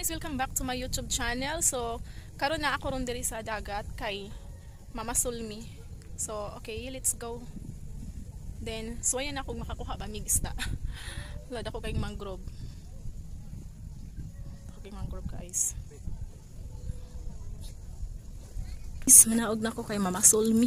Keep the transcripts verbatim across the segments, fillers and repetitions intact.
guys, welcome back to my YouTube channel. So, karon na ako ron diri sa dagat kay Mama Sulmi. So, okay, let's go. Then, so ayan ako makakuha ba mig isda. Wala ako kay mangrove. Okay, mangrove guys. Is manaog na ko kay Mama Sulmi.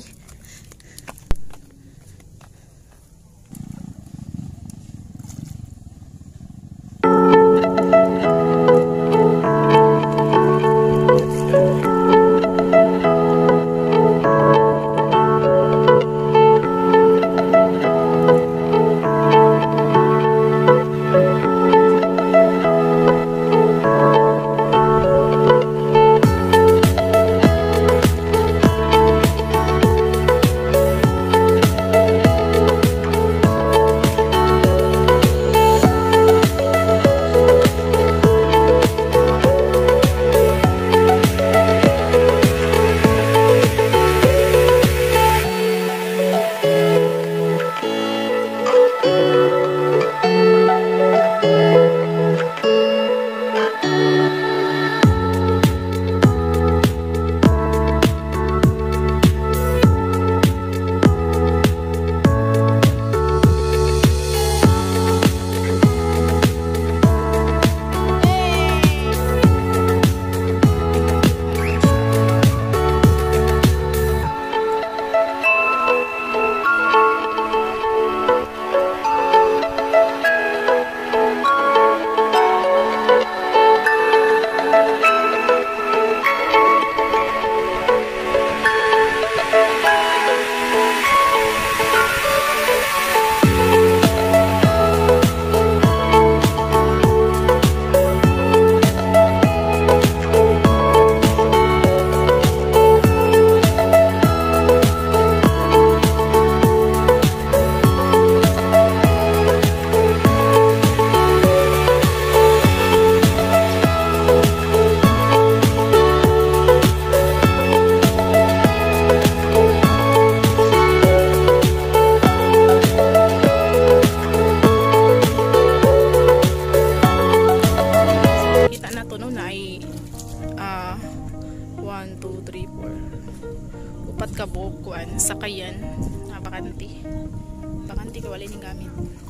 one, two, three, four upat ka buok kuan sakayan na bakanti bakanti ka wala ning gamit.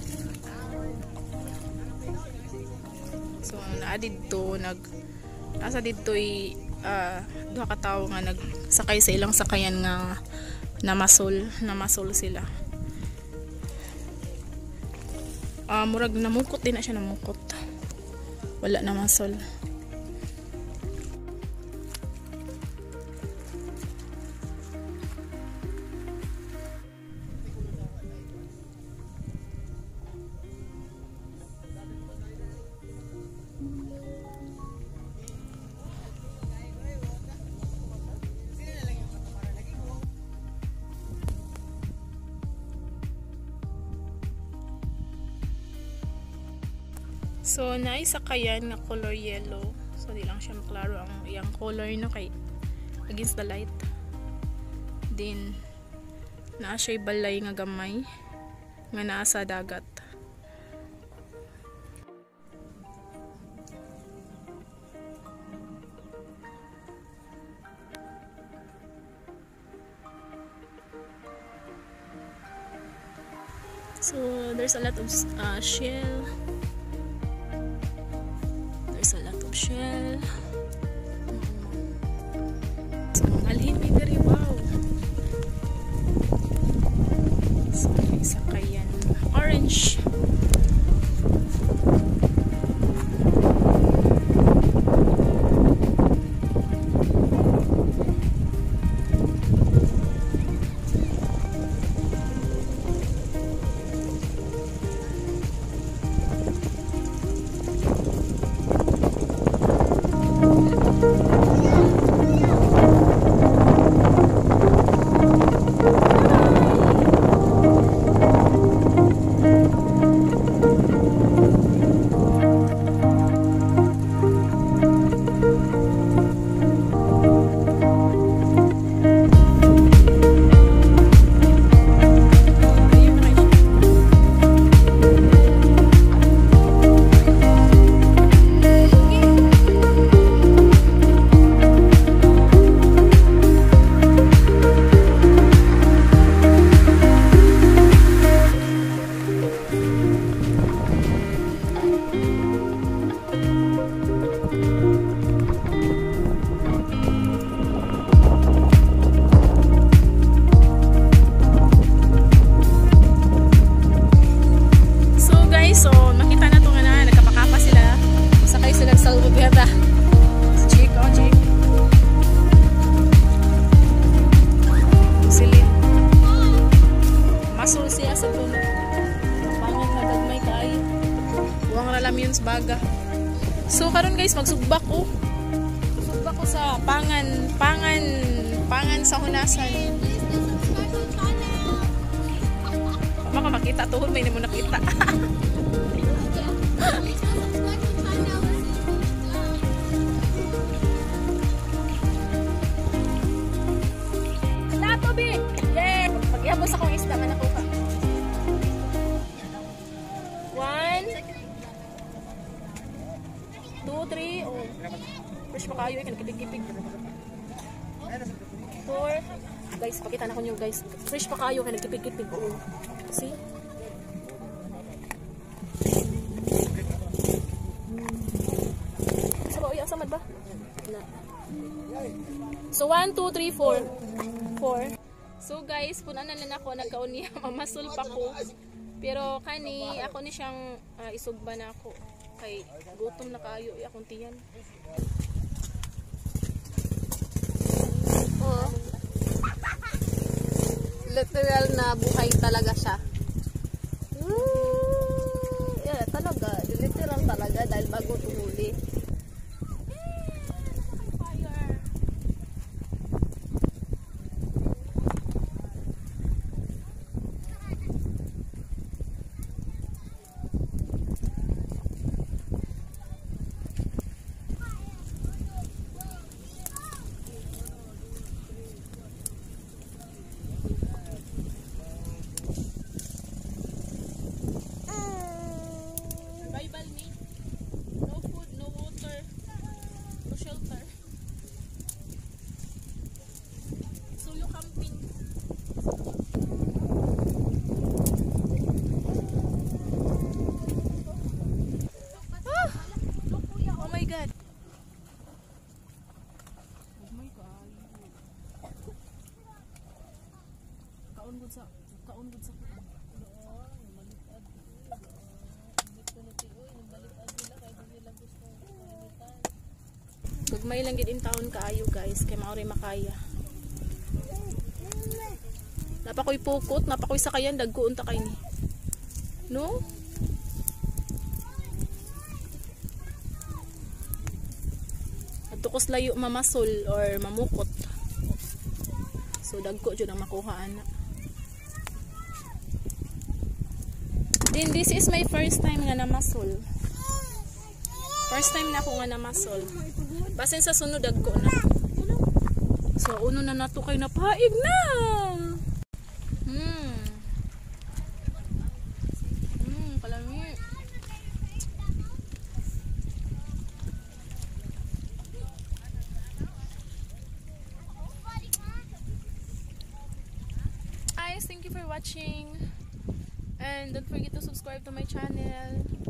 So naa didto nag nasa didtoy uh, duha ka tawo nga nagsakay sa ilang sakayan nga namasol namasol sila. Uh, murag namukot din na siya, namukot wala na masol. So, naisakayan nga color yellow. So, di lang siya maklaro ang iyang color no kay against the light. Then, naa siya balay nga gamay nga naa sa dagat. So, there's a lot of uh, shell. A lot of shell. So, alhin may very wow. So, isa kayan orange. Gata. Jake, oh Jake. Silin. Masul siya sa puno. Pangan na dagmay kaayo. Buwang ralam yun sa baga. So karon guys, magsugba ko. Magsugba ko sa pangan, pangan, pangan sa hunasan. Maka makita tuhod may nimo nakita. Lato bi. Yeah. Pagyabos akong isda man ako ka. One. Two, three. Oh. Fresh pa kayo, ikan kipig-kipig. Four. Guys, pakita na ko nyo guys. Fresh pa kayo, ikan kipig-kipig. Oh. See? Sa ba? Uy, ang samad ba? Na. So, one, two, three, four. Four. So, guys, punan na lang ako. Nagkaon niya. Mamasul pa ko. Pero, kani, ako ni siyang uh, isugba na ako. Kay, gutom na kayo. Ay, akong tiyan. Oh. Literal na buhay talaga siya. Woo! Yeah, talaga. Literal talaga dahil bago tumuli. Kaungod sa kaungod sa Gagmay lang gid in taon kaayo guys kay maori makaya. Napakoy pukot, napakoy sakayan dagko unta kay ni. No? Adto layo mamasol or mamukot. So dagko jud ang makuha ana. Then this is my first time nga namasol. First time na ako nga namasol. Basin sa sunod dagko na. So uno na nato kay napaig na. Hmm. Hmm, kalami. Guys, thank you for watching. And don't forget to subscribe to my channel.